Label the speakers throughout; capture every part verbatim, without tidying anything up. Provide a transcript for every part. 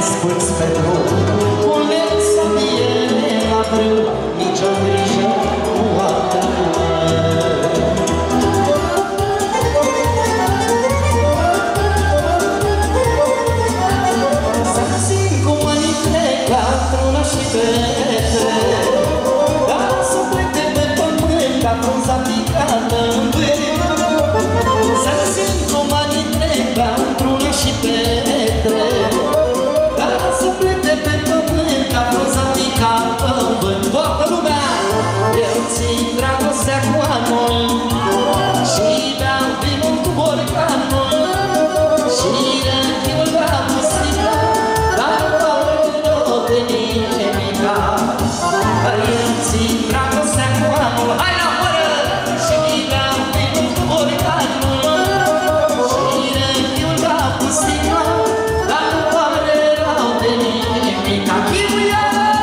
Speaker 1: spârți pe drum. Culmea să fie la brâu, nici-o grijă nu altă lume. Să simt cum mâini trec la trună și petre, dar suflete pe pământ ca frunza picată în vânt. Să simt cum mâini trec la trună și petre, dar suflete pe pământ ca frunza picată în vânt. Toată lumea! Eu țin dragostea cu anul și beau vinul cu borcanul și răchiul la muzică, dar nu de nimica. Eu țin dragostea cu anul, hai la fără! Și beau vinul cu borcanul și răchiul la muzică, dar nu pare rău de nimica. Chimuia!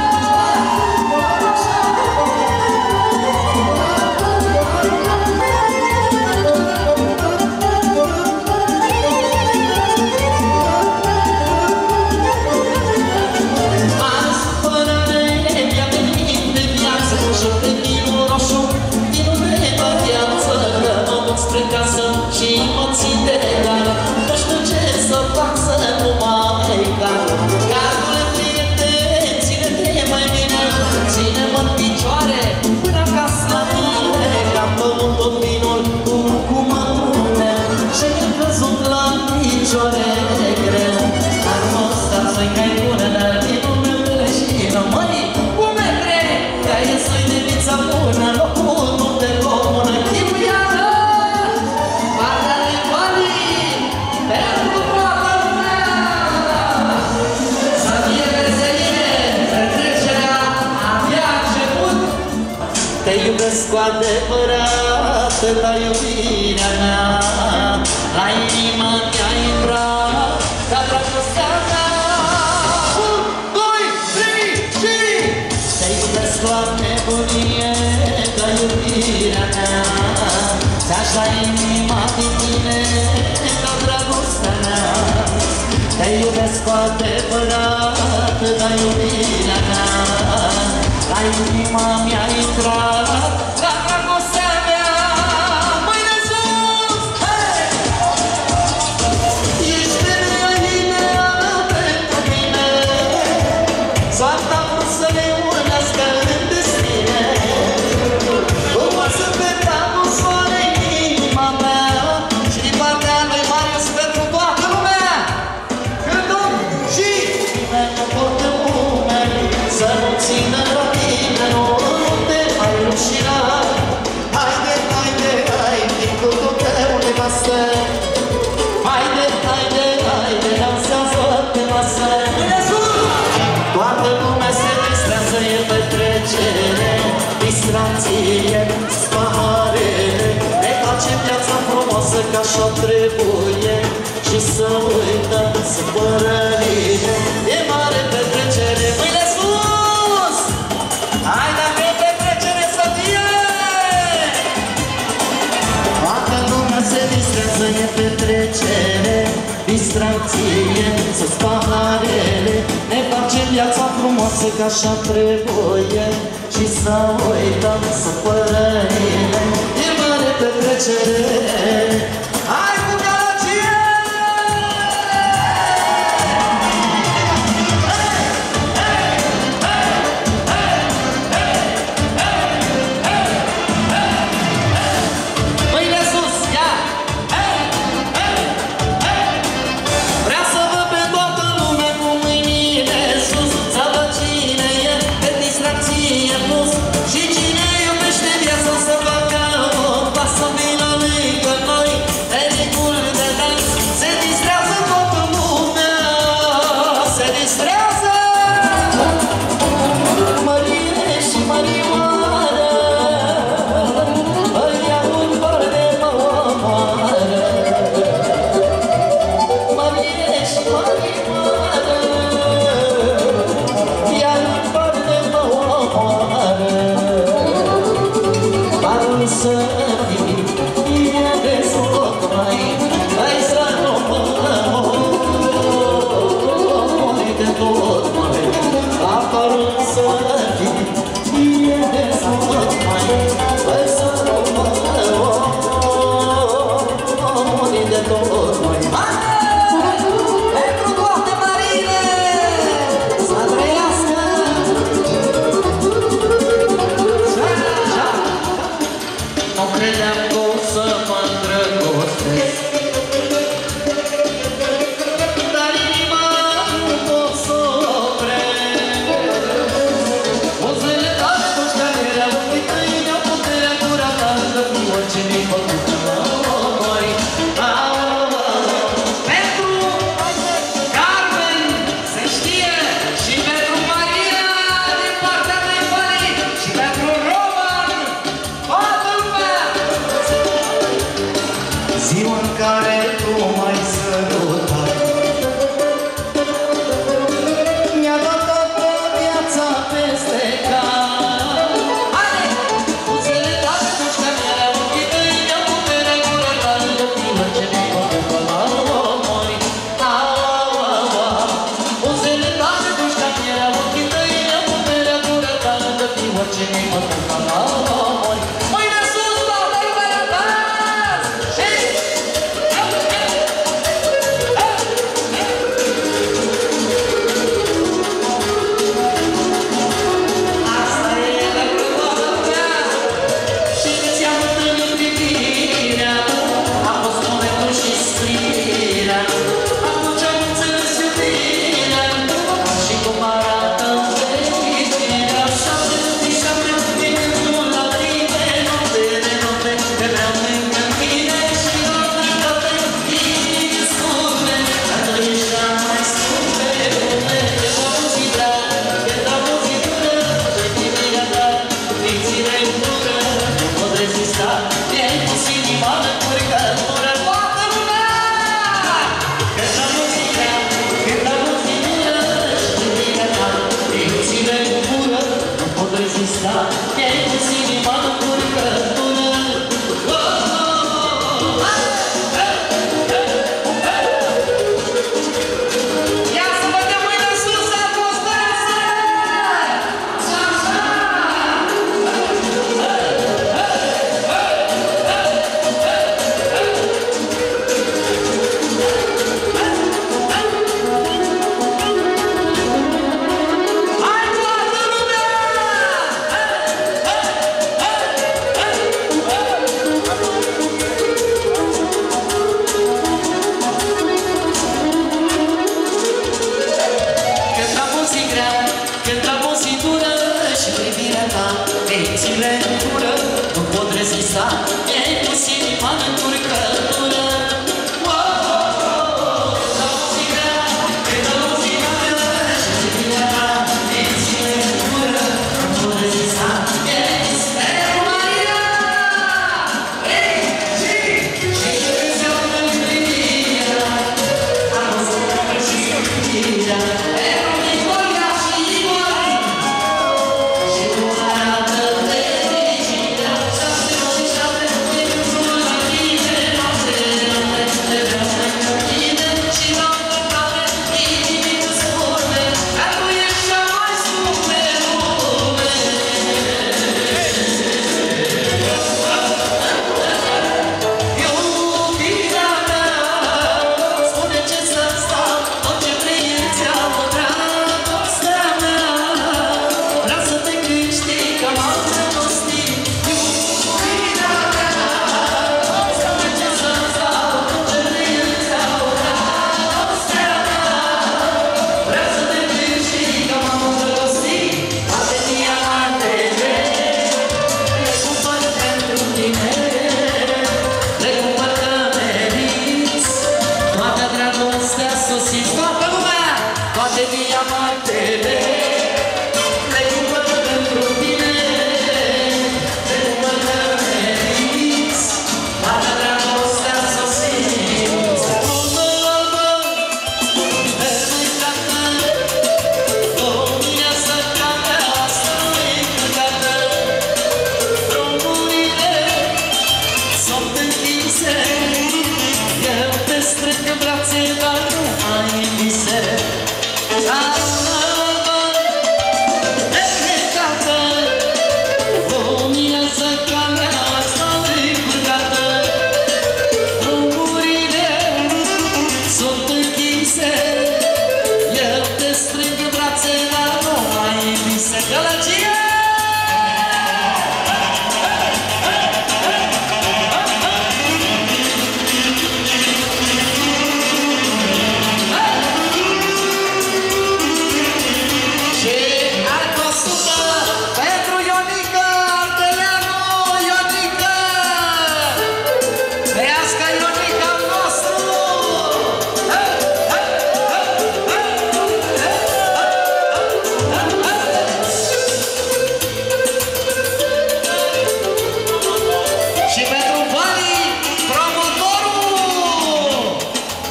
Speaker 1: Și mă țin de dar, nu știu ce să fac să nu mă pleca. Gardule prieteni, ține-te mai bine, ține-mă în picioare până acasă la mine. Că-am băut tot vinul cu cumătune și mi-a căzut la picioare greu. Dar mă stați mai ca-i bună, dar vinul meu leșină. Măi, cum e greu, că e soi de vița bună, locul nu te comună. Chimuiară! Te iubesc cu adevărat, la iubirea mea, la inima mi-a intrat ca dragostea mea. Un, doi, trei și... Te iubesc cu nebunie, la iubirea mea, ți-aș da inima din tine ca dragostea mea. Te iubesc cu adevărat, la iubirea mea, la inima mi-a intrat ca dragostea mea. Mâine sus! Hei! Ești femeia pentru mine, soarta vrut să ne unească în destine. Cum o să petreacă soare inima mea și din partea lui Marius pentru toată lumea. Când om și nimeni nu pot în lume să nu țină răbine, nu te mai rușina. Haide, haide, haide, cu tot tău nevastă. Haide, haide, haide, dansează pe masă. Mâine sus! Toată lumea se distrează, e petrecere, distracție, spaharele. Ne face viața frumoasă ca și-o trebuie și să uităm supărările. E mare petrecere, mâine sus! Hai dacă e petrecere să fie! Toată lumea se distrează, e petrecere, distracție, sus paharele. Ne face viața frumoasă ca așa trebuie și să uităm supărările. E mare petrecere! Hai cu gălăgie! Mâine sus, ia! Vreau să văd pe toată lumea cu mâinile sus, să văd cine e pe distracție plus și cine iubește viața să facă un pas să vină lângă noi. Ericul de dans se distrează toată lumea, se distrează. Mărire și mărioară, îi aud fără de mă omoară. Mărire și mărioară, îi aud fără de mă omoară. Parul să fii, e de tot mai, hai să nu mă omori de tot. de tot, măi. Pentru toate marile, să trăiască! Nu credeam că o să mă îndrăgostesc, dar inima nu pot să o opresc. Buzele tale, dușcanerea, ochii tăi mi-au puterea, gura ta să fiu orice mi-ai făcut. Pentru Carmen, se știe, și pentru Maria din partea mea Vali, și pentru Roman, toată lumea! Ziua în care tu m-ai sărutat mi-a dat toată viața peste cap. Haide! Buzele tale, dușcanerea, ochii tăi mi-au puterea, gura ta să fiu orice mi-ai făcut. Buzele tale, dușcanerea, ochii tăi mi-au puterea, gura ta să fiu orice mi-ai făcut. Mâine sus, toată lumea la dans!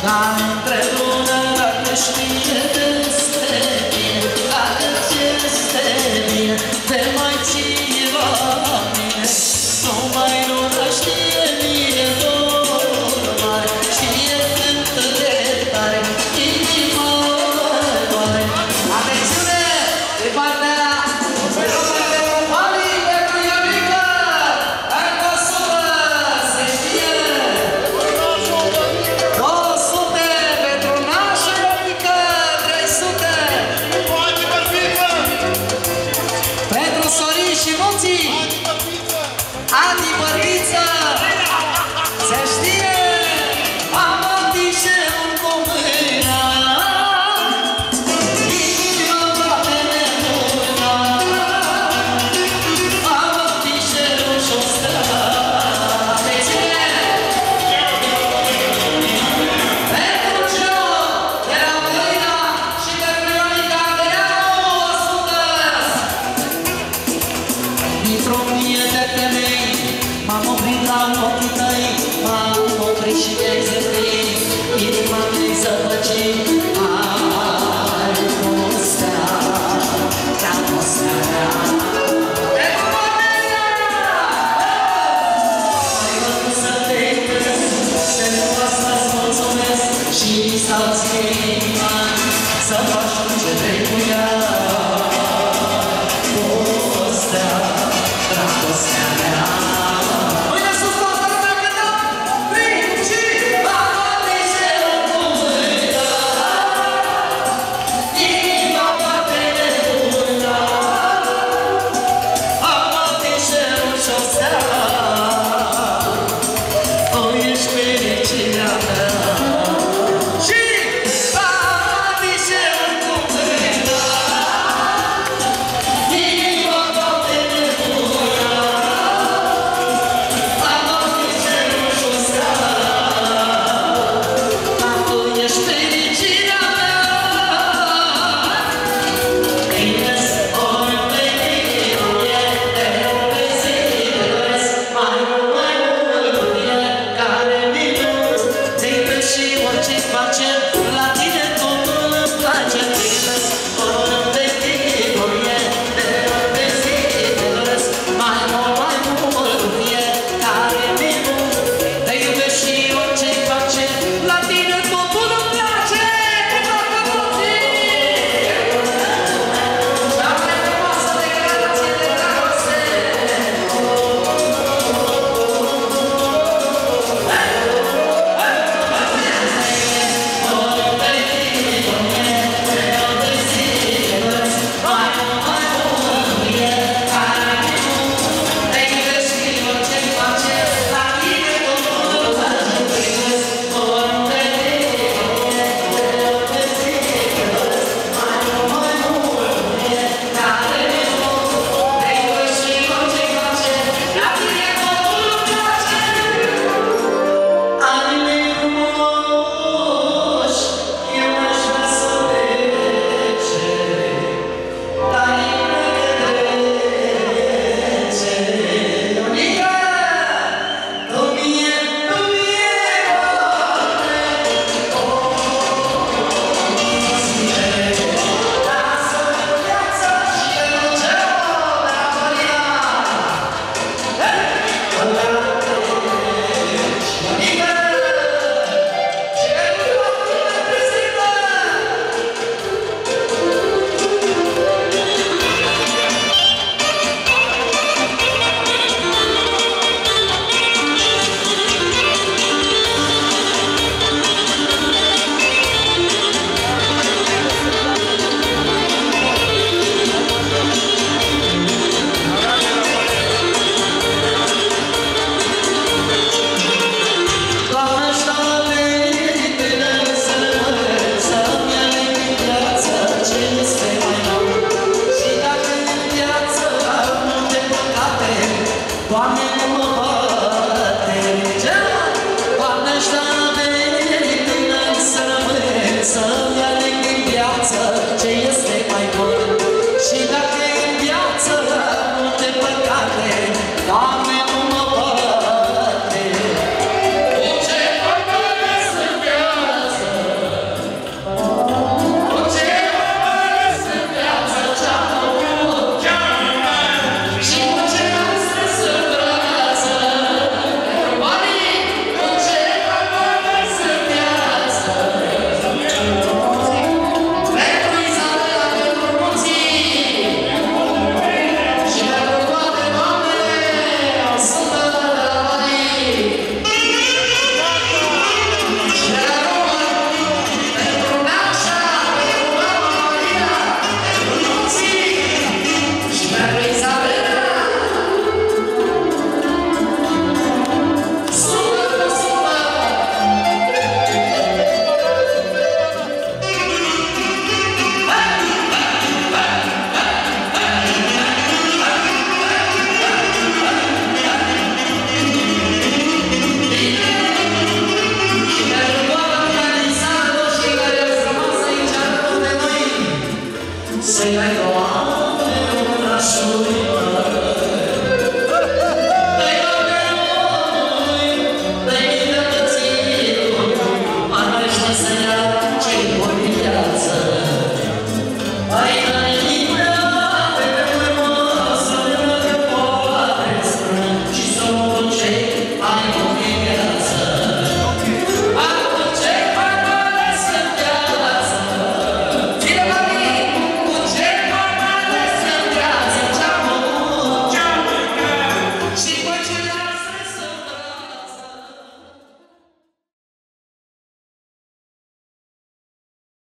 Speaker 1: Dar împreună dacă știe este bine, dacă ți este bine, te mai ții la mine. Numai lumea știe bine normal, știe cât de tare inima doare. Atențiune! De partea Ali pentru Ionica! Încă o sută! Se știe! două sute pentru nașa Ionica! trei sute! Pentru Sorin și Munții! Adi Bărbiță! Se știe! Am antișerul cu mâna, inima bate nemuna. Am antișerul și-o stă. Atenție! Pentru Geo de la Măina și pentru Ionica Andreanu, o sută! Dintr-o mie de temei m-am oprit la ochii tăi, m-am oprit și mi-ai zâmbit, inima mi-ai zăpăcit. Ai, dragostea, dragostea mea. Pentru Cornelia! Ai văzut să te iubesc, pentru asta-ți mulțumesc și stau ție inima să faci tot ce trebuia. Dragostea, dragostea mea. Mâine sus, toată lumea cântăm! Trei și am antișerul cu mâna, inima bate nebuna. Am antișerul și-o stea, tu ești fericirea mea. Și am antișerul cu mâna, inima bate nebuna. Am antișerul și-o stea, tu ești fericirea mea. Ines ori pe chiruie, eu pe zi te doresc, mai mult, mai mult, fiecare minut. Țipă și orice-ți face,